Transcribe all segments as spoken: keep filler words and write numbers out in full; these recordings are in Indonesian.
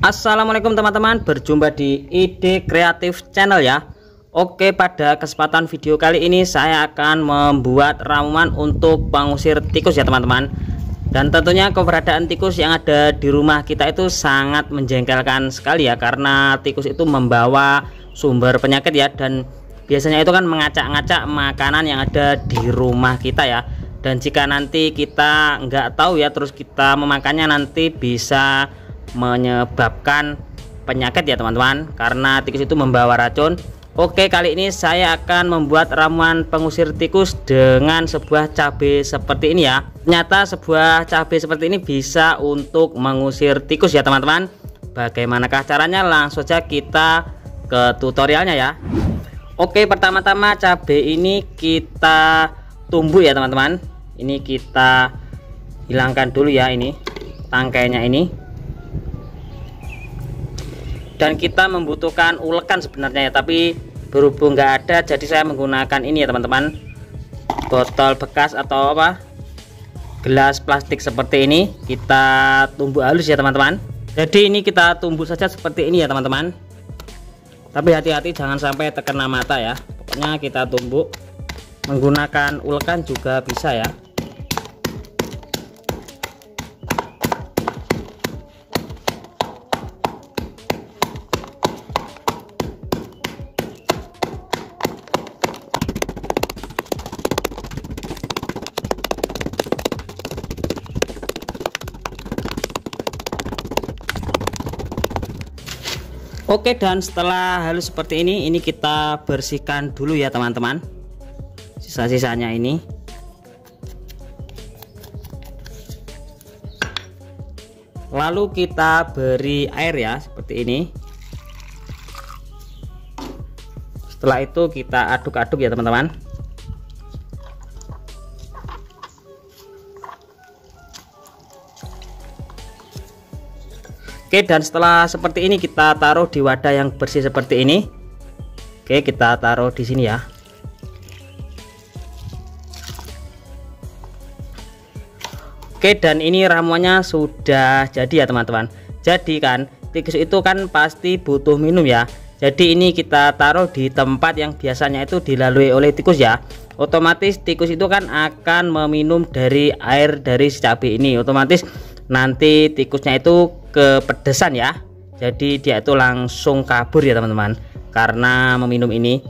Assalamualaikum teman-teman, berjumpa di Ide Kreatif Channel ya. Oke, pada kesempatan video kali ini saya akan membuat ramuan untuk pengusir tikus ya teman-teman. Dan tentunya keberadaan tikus yang ada di rumah kita itu sangat menjengkelkan sekali ya, karena tikus itu membawa sumber penyakit ya, dan biasanya itu kan mengacak-ngacak makanan yang ada di rumah kita ya. Dan jika nanti kita nggak tahu ya, terus kita memakannya, nanti bisa menyebabkan penyakit ya teman-teman, karena tikus itu membawa racun. Oke, kali ini saya akan membuat ramuan pengusir tikus dengan sebuah cabai seperti ini ya. Ternyata sebuah cabai seperti ini bisa untuk mengusir tikus ya teman-teman. Bagaimanakah caranya? Langsung saja kita ke tutorialnya ya. Oke, pertama-tama cabai ini kita tumbuk ya teman-teman. Ini kita hilangkan dulu ya, ini tangkainya ini. Dan kita membutuhkan ulekan sebenarnya ya, tapi berhubung nggak ada, jadi saya menggunakan ini ya teman-teman, botol bekas atau apa, gelas plastik seperti ini. Kita tumbuk halus ya teman-teman. Jadi ini kita tumbuk saja seperti ini ya teman-teman, tapi hati-hati jangan sampai terkena mata ya. Pokoknya kita tumbuk menggunakan ulekan juga bisa ya. Oke, dan setelah halus seperti ini, ini kita bersihkan dulu ya teman-teman, sisa-sisanya ini. Lalu kita beri air ya, seperti ini. Setelah itu kita aduk-aduk ya teman-teman. Oke, dan setelah seperti ini kita taruh di wadah yang bersih seperti ini. Oke, kita taruh di sini ya. Oke, dan ini ramuannya sudah jadi ya teman-teman. Jadi kan tikus itu kan pasti butuh minum ya. Jadi ini kita taruh di tempat yang biasanya itu dilalui oleh tikus ya. Otomatis tikus itu kan akan meminum dari air dari si cabai ini. Otomatis nanti tikusnya itu kepedesan ya, jadi dia itu langsung kabur ya teman-teman, karena meminum ini.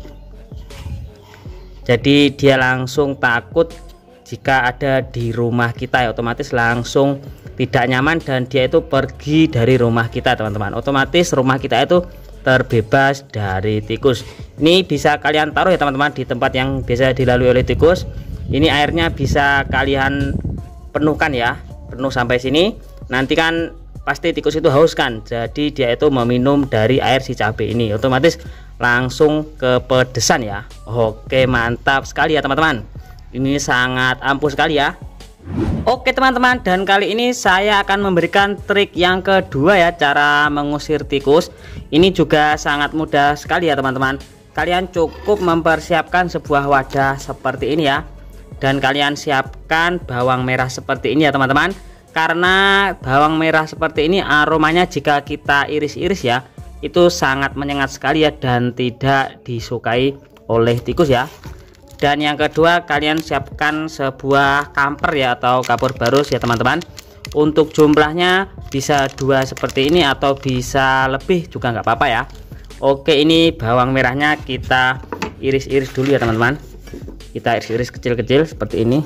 Jadi dia langsung takut jika ada di rumah kita ya, otomatis langsung tidak nyaman dan dia itu pergi dari rumah kita teman-teman. Otomatis rumah kita itu terbebas dari tikus. Ini bisa kalian taruh ya teman-teman di tempat yang biasa dilalui oleh tikus. Ini airnya bisa kalian penuhkan ya, penuh sampai sini. Nanti kan pasti tikus itu haus kan, jadi dia itu meminum dari air si cabai ini, otomatis langsung kepedesan ya. Oke, mantap sekali ya teman-teman, ini sangat ampuh sekali ya. Oke teman-teman, dan kali ini saya akan memberikan trik yang kedua ya, cara mengusir tikus. Ini juga sangat mudah sekali ya teman-teman. Kalian cukup mempersiapkan sebuah wadah seperti ini ya, dan kalian siapkan bawang merah seperti ini ya teman-teman. Karena bawang merah seperti ini aromanya jika kita iris-iris ya, itu sangat menyengat sekali ya, dan tidak disukai oleh tikus ya. Dan yang kedua, kalian siapkan sebuah kamper ya, atau kapur barus ya teman-teman. Untuk jumlahnya bisa dua seperti ini atau bisa lebih juga nggak apa-apa ya. Oke, ini bawang merahnya kita iris-iris dulu ya teman-teman. Kita iris-iris kecil-kecil seperti ini.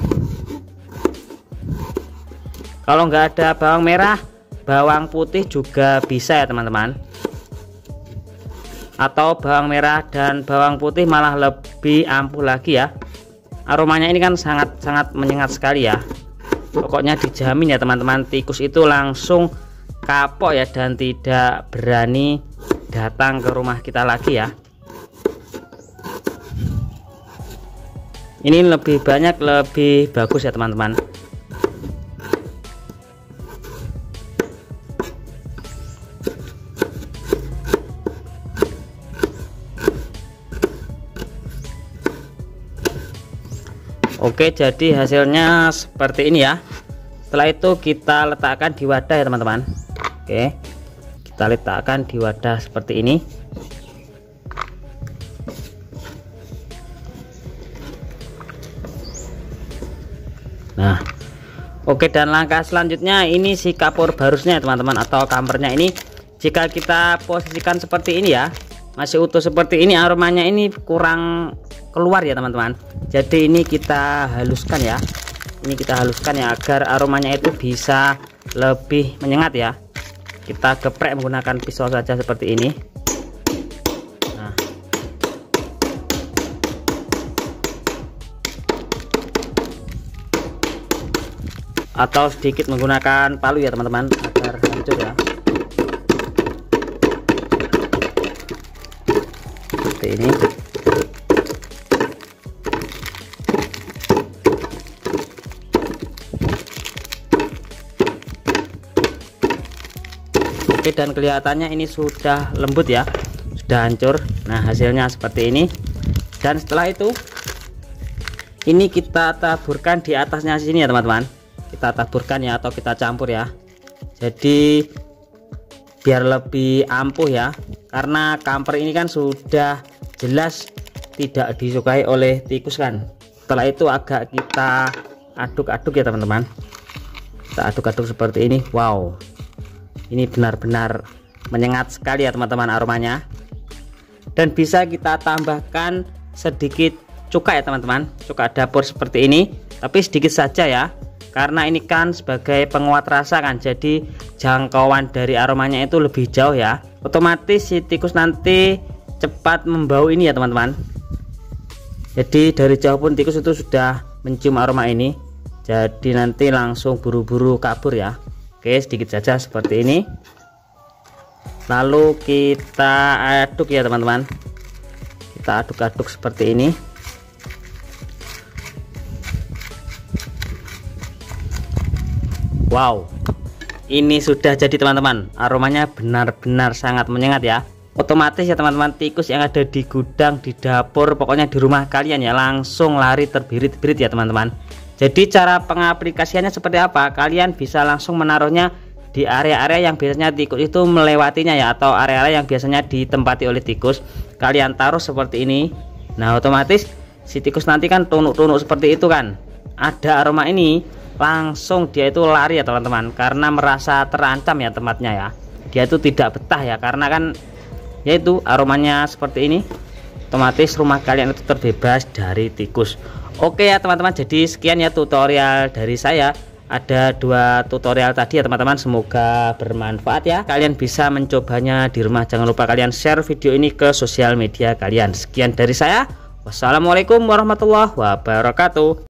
Kalau nggak ada bawang merah, bawang putih juga bisa ya teman-teman, atau bawang merah dan bawang putih malah lebih ampuh lagi ya. Aromanya ini kan sangat-sangat menyengat sekali ya. Pokoknya dijamin ya teman-teman, tikus itu langsung kapok ya, dan tidak berani datang ke rumah kita lagi ya. Ini lebih banyak lebih bagus ya teman-teman. Oke, jadi hasilnya seperti ini ya. Setelah itu kita letakkan di wadah ya teman-teman. Oke, kita letakkan di wadah seperti ini. Nah, oke, dan langkah selanjutnya ini si kapur barusnya teman-teman, atau kampernya ini jika kita posisikan seperti ini ya, masih utuh seperti ini, aromanya ini kurang keluar ya teman-teman. Jadi ini kita haluskan ya, ini kita haluskan ya agar aromanya itu bisa lebih menyengat ya. Kita geprek menggunakan pisau saja seperti ini. Nah, atau sedikit menggunakan palu ya teman-teman agar hancur ya, seperti ini. Oke, dan kelihatannya ini sudah lembut ya, sudah hancur. Nah, hasilnya seperti ini. Dan setelah itu ini kita taburkan di atasnya sini ya teman-teman, kita taburkan ya, atau kita campur ya, jadi biar lebih ampuh ya, karena kamper ini kan sudah jelas tidak disukai oleh tikus kan. Setelah itu agak kita aduk-aduk ya teman-teman, kita aduk-aduk seperti ini. Wow, ini benar-benar menyengat sekali ya teman-teman aromanya. Dan bisa kita tambahkan sedikit cuka ya teman-teman, cuka dapur seperti ini, tapi sedikit saja ya, karena ini kan sebagai penguat rasa kan, jadi jangkauan dari aromanya itu lebih jauh ya, otomatis si tikus nanti cepat membau ini ya teman-teman. Jadi dari jauh pun tikus itu sudah mencium aroma ini, jadi nanti langsung buru-buru kabur ya. Oke, sedikit saja seperti ini, lalu kita aduk ya teman-teman, kita aduk-aduk seperti ini. Wow, ini sudah jadi teman-teman, aromanya benar-benar sangat menyengat ya. Otomatis ya teman-teman, tikus yang ada di gudang, di dapur, pokoknya di rumah kalian ya langsung lari terbirit-birit ya teman-teman. Jadi cara pengaplikasiannya seperti apa? Kalian bisa langsung menaruhnya di area-area yang biasanya tikus itu melewatinya ya, atau area-area yang biasanya ditempati oleh tikus. Kalian taruh seperti ini. Nah, otomatis si tikus nanti kan tunuk-tunuk seperti itu kan, ada aroma ini, langsung dia itu lari ya teman-teman, karena merasa terancam ya tempatnya ya. Dia itu tidak betah ya, karena kan yaitu aromanya seperti ini. Otomatis rumah kalian itu terbebas dari tikus. Oke ya teman-teman, jadi sekian ya tutorial dari saya. Ada dua tutorial tadi ya teman-teman, semoga bermanfaat ya. Kalian bisa mencobanya di rumah. Jangan lupa kalian share video ini ke sosial media kalian. Sekian dari saya, wassalamualaikum warahmatullahi wabarakatuh.